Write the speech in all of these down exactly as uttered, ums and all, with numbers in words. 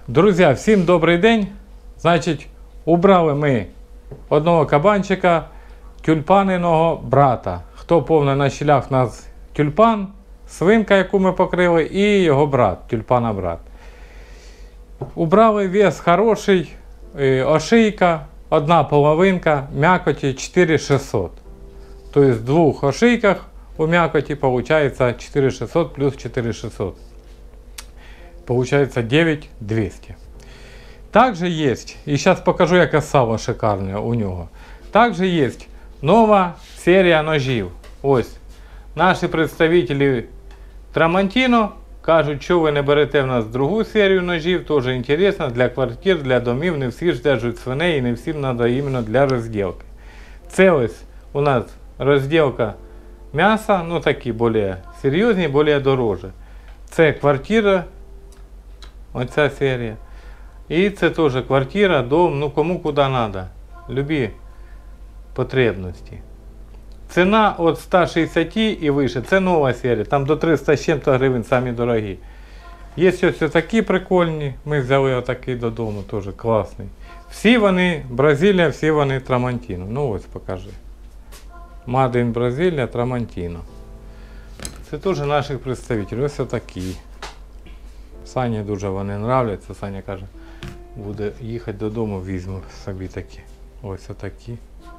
Друзі, всім добрий день. Значить, убрали ми одного кабанчика, тюльпаниного брата. Хто повний на щілях, у нас тюльпан, свинка, яку ми покрили, і його брат, тюльпана брат. Убрали, вес хороший, ошийка, одна половинка, м'якоті чотири тисячі шістсот. Тобто в двох ошийках у м'якоті виходить чотири тисячі шістсот плюс чотири тисячі шістсот. Получается девять тысяч двести. Также есть, и сейчас покажу, яке сало шикарне у нього. Также есть нова серія ножів. Ось, наші представники Tramontino кажуть, що ви не берете в нас другу серію ножів, теж інтересно, для квартир, для домів, не всі ж держать свиней і не всім треба іменно для розділки. Це ось у нас розділка м'яса, ну такі більш серйозні, більш дорожчі. Це квартира. Оця серія. І це теж квартира, дом, ну кому куди треба. Любі потребності. Ціна від ста шістдесяти і вище. Це нова серія. Там до триста з чим-то гривень самі дорогі. Є ось такі прикольні. Ми взяли отакий додому, теж класний. Всі вони Бразилія, всі вони Tramontino. Ну ось покажи. Made in Brazil, Tramontino. Це теж наших представників. Ось отакі. Сані дуже вони нравляться. Саня каже, буде їхати додому, візьму собі такі. Ось отакі.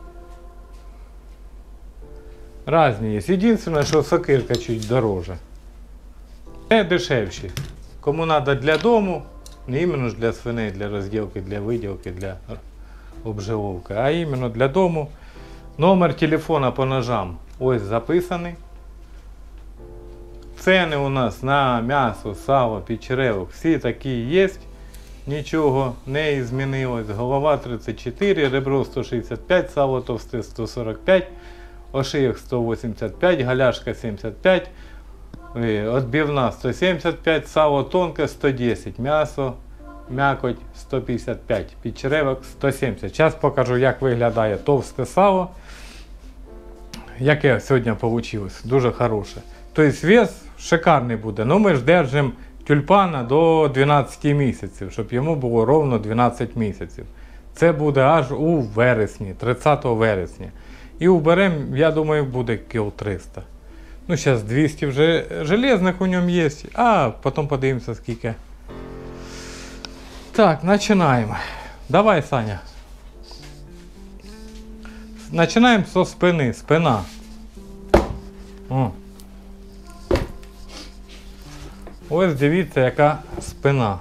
Разні є. Єдине, що сокирка чуть дороже. Не дешевші. Кому треба для дому, не іменно для свиней, для розділки, для виділки, для обживовки, а іменно для дому. Номер телефона по ножам ось записаний. Ціни у нас на м'ясо, сало, печеревок, всі такі є, нічого не змінилось. Голова тридцять чотири, ребро сто шістдесят п'ять, сало товсте сто сорок п'ять, ошийок сто вісімдесят п'ять, галяшка сімдесят п'ять, відбивна сто сімдесят п'ять, сало тонке сто десять, м'ясо, м'якоть сто п'ятдесят п'ять, печеревок сто сімдесят. Зараз покажу, як виглядає товсте сало, яке сьогодні вийшло, дуже хороше. Тобто вес шикарний буде, але ми ж держимо тюльпана до дванадцяти місяців, щоб йому було ровно дванадцять місяців. Це буде аж у вересні, тридцятого вересня. І уберемо, я думаю, буде кіл триста. Ну, зараз двісті вже железних у ньому є, а потім подивимося скільки. Так, починаємо. Давай, Саня. Починаємо зі спини, спина. О. Ось дивіться, яка спина.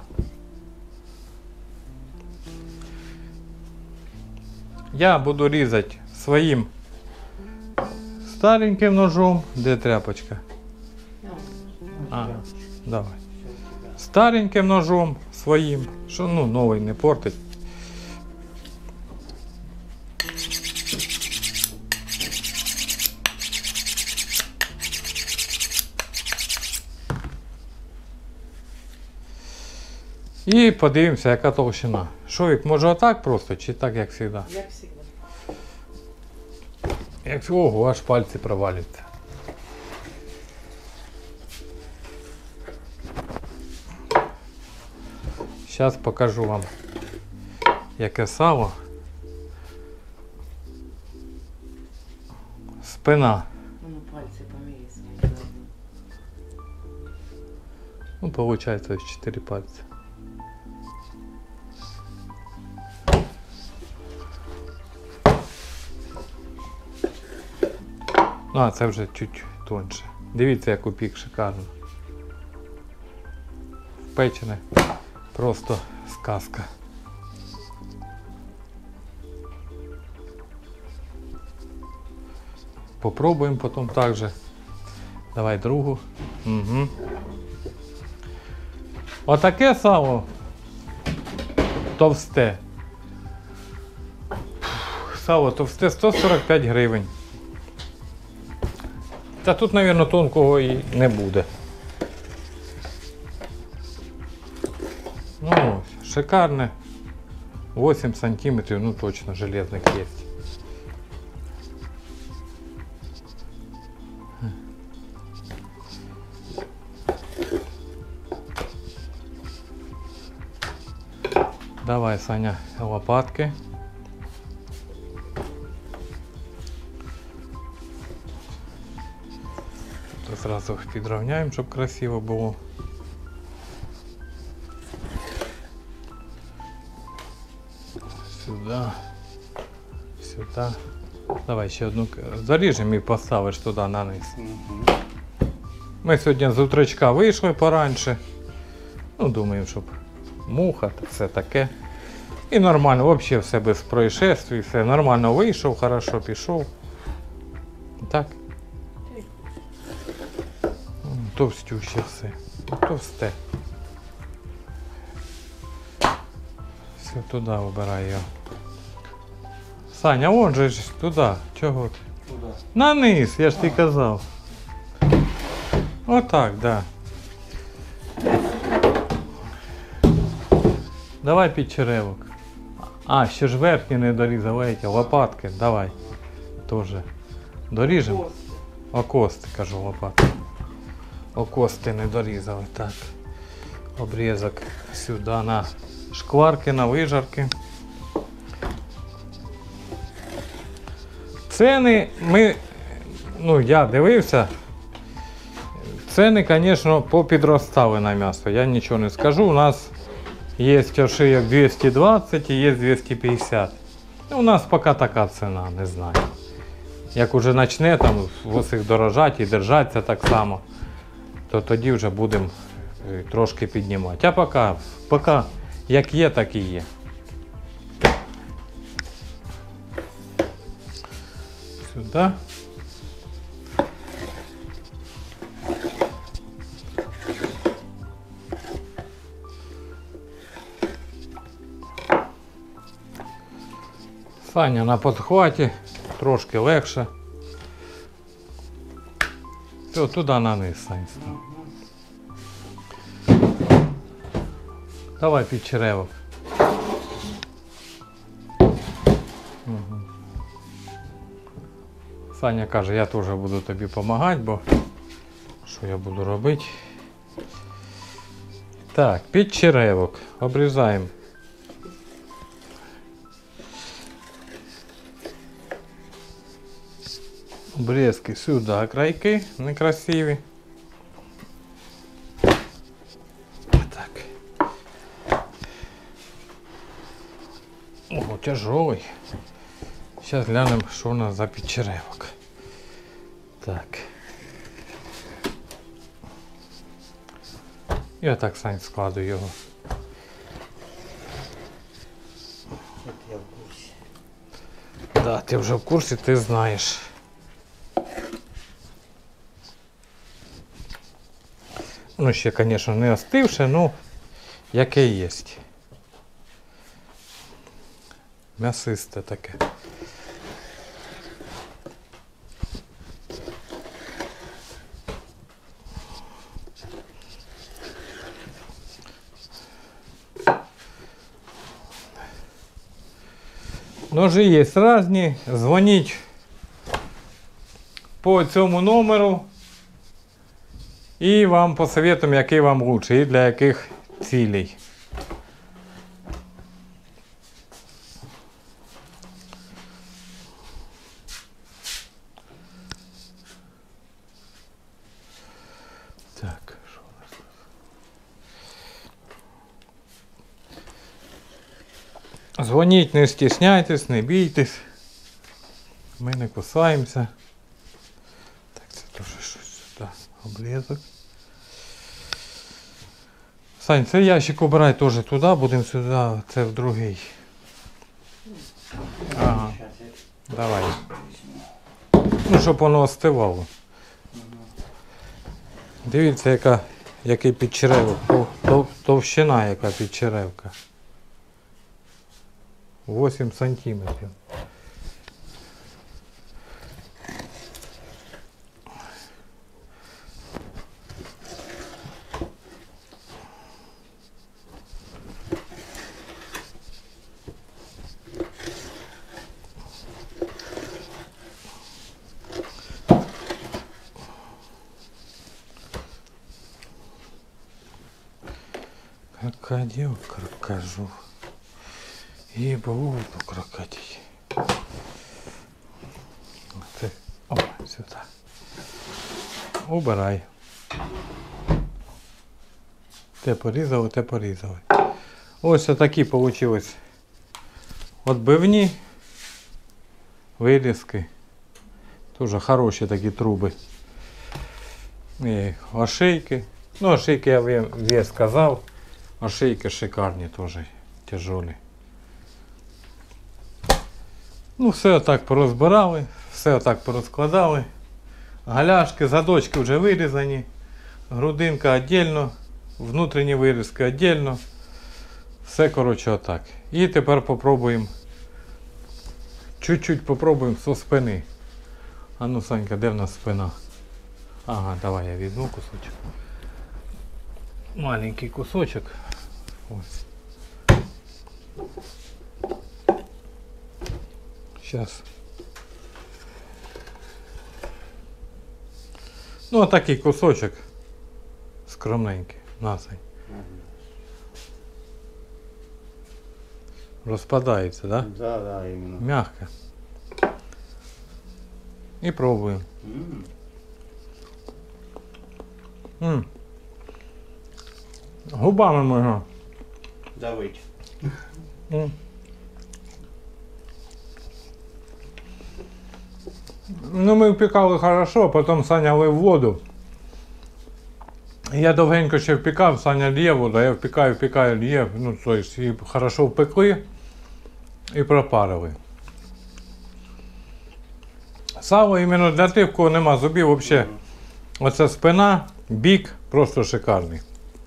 Я буду різати своїм стареньким ножом. Де тряпочка? А, давай. Стареньким ножом своїм, що ну новий не портить. І подивимося, яка товщина. Шовік, може отак просто, чи так, як завжди? Як завжди. Як, ого, аж пальці провалюються. Зараз покажу вам, яке сало. Спина. Ну, пальці поміряй свої. Ну, виходить, ось чотири пальці. А, це вже чуть тоньше. Дивіться, як упік шикарно. Впечене. Просто сказка. Попробуємо потім так же. Давай другу. Угу. Отаке сало товсте. Сало товсте сто сорок п'ять гривень. Та тут, мабуть, тонкого і не буде. Ну ось, шикарне. вісім сантиметрів, ну точно, железних є. Давай, Саня, лопатки. Тут зразу підрівняємо, щоб красиво було. Сюди. Сюди. Давай ще одну заріжемо і поставиш туди на низ. Ми сьогодні з утречка вийшли пораньше. Ну, думаємо, щоб муха, все таке. І нормально, взагалі все без происшествий, все нормально вийшов, хорошо пішов. Так. Товстюще все. Товсте. Все туди вибирай його. Саня, вон же ж туди. Чого ти? Куда? На низ, я ж ти казав. Отак, да. Давай під черевок. А, ще ж верхні не дорізав, эти лопатки, давай. Тоже. Доріжемо? Окости, кажу, лопатки. Окости не дорізали, так. Обрізок сюди на шкварки, на вижарки. Ціни ми, ну я дивився, ціни, звісно, попідростали на м'ясо, я нічого не скажу. У нас є ошийок двісті двадцять і є двісті п'ятдесят. У нас поки така ціна, не знаю. Як уже почне там усіх дорожати і держатися так само, то тоді вже будемо трошки піднімати. А поки, поки як є, так і є. Сюди. Саня на підхваті, трошки легше. Все, туди на низ, Сань. Давай під черевок. Угу. Саня каже, я теж буду тобі допомагати, бо що я буду робити? Так, під черевок. Обрізаємо. Обрізки сюди, крайки некрасиві. Так. Ого, тяжелый. Сейчас глянем, що у нас за підчеревок. Так. Я так, Сань, складу його. Это я в курсе. Да, ти вже в курсі, ти знаєш. Ну, ще, звісно, не остивше, ну, яке є. М'ясисте таке. Ножи є різні, дзвоніть по цьому номеру і вам посоветуємо, який вам лучше і для яких цілей. Так, що у нас тут? Дзвоніть, не стісняйтесь, не бійтесь. Ми не кусаємося. Так, це теж щось сюди. Обрізок. Сань, цей ящик обирай теж туди, будемо сюди, це в другий. Ага. Сейчас я Давай. возьму. Ну, щоб воно остивало. Дивіться, яка, який підчеревок. Тов- тов- Товщина, яка підчеревка. вісім сантиметрів. Какая девка, кажу. І буду крокатить. Це, о, сюди. Убирай. Те порізали, те порізали. Ось такі вийшли отбивні вирізки. Дуже хороші такі труби. І ошейки. Ну, ошейки я вам вес сказав. Ошейки шикарні теж, тяжелі. Ну, все отак порозбирали, все отак порозкладали. Галяшки, задочки вже вирізані. Грудинка віддільно, внутрішні вирізки віддільно. Все, коротше, отак. І тепер попробуємо. Чуть-чуть попробуємо со спини. А ну, Санька, де в нас спина? Ага, давай я візьму кусочок. Маленький кусочок. Ось. Сейчас. Ну, отакий кусочок. Скромненький. На, Сань. Розпадається, да? Да, да, именно. Мягко. І пробуємо. М. М. Губами можна. Давить. М. Ну, ми впікали хорошо, а потім Саня лив воду. Я довгенько ще впікав, Саня лє воду, а я впікаю, впікаю, лє. Ну, то есть, і хорошо впекли і пропарили. Сало іменно для тих, в кого нема зубів, взагалі, оця спина, бік, просто шикарний.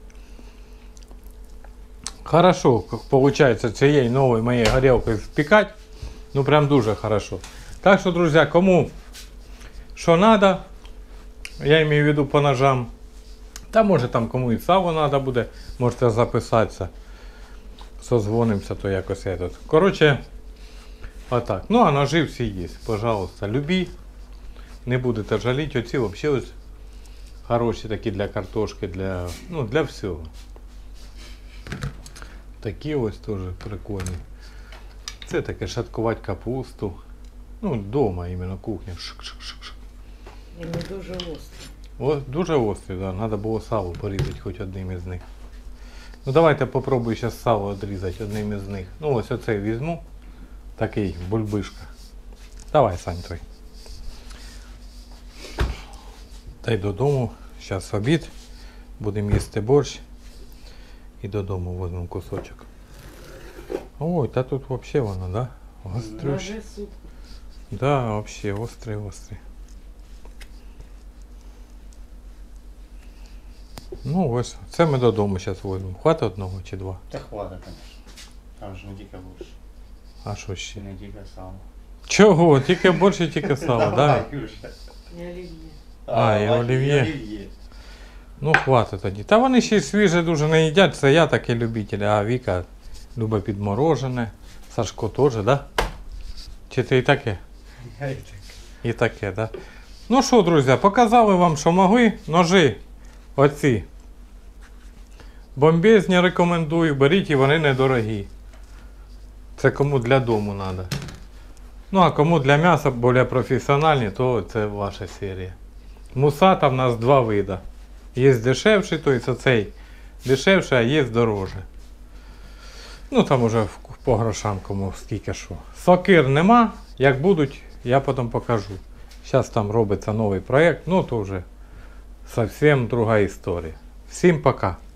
Хорошо, виходить, цієї нової моєї горілки впікати, ну прям дуже хорошо. Так що, друзі, кому що треба, я маю в виду по ножам, та може там кому і сало треба буде, можете записатися, созвонимося, то якось я тут. Коротше, отак. Ну, а ножи всі є, пожалуйста, любі, не будете жаліти, оці взагалі ось хороші такі для картошки, для, ну, для всього. Такі ось теж прикольні. Це таке шаткувати капусту. Ну, вдома іменно кухня. Шик-шик-шик-шик. І не дуже острий. О, дуже острий, да. Треба було сало порізати хоч одним із них. Ну давайте попробую зараз сало відрізати одним із них. Ну ось оцей візьму. Такий бульбишка. Давай, Сань, той. Та й додому. Зараз обід. Будемо їсти борщ. І додому візьмемо кусочок. Ой, та тут взагалі воно, да? Гострющий. Ножи суп. Да, вообще острый, острый. Ну ось, це ми додому зараз візьмемо. Хватить одного чи два? Та хватит, конечно. Там же не тільки борщ. А що ще? Не тільки сало. Чого? Тільки борщ і тільки сало, да? Давай, Юша. І олів'є. А, і бачиш, олів'є. олів'є. Ну хватить тоді. Та вони ще й свіже дуже не їдять, це я такий любитель, а Віка любить підморожене. Сашко теж, да? Чи ти і таке? Я і так. І таке, да? Ну що, друзі, показали вам, що могли. Ножи оці. Бомбезні рекомендую, беріть і вони недорогі. Це кому для дому треба. Ну а кому для м'яса більш професіональні, то це ваша серія. Мусата в нас два види. Є дешевший, тобто цей дешевший, а є дороже. Ну там уже по грошам кому скільки що. Сокир нема, як будуть, я потім покажу. Зараз там робиться новий проєкт, ну то вже зовсім друга історія. Всім пока.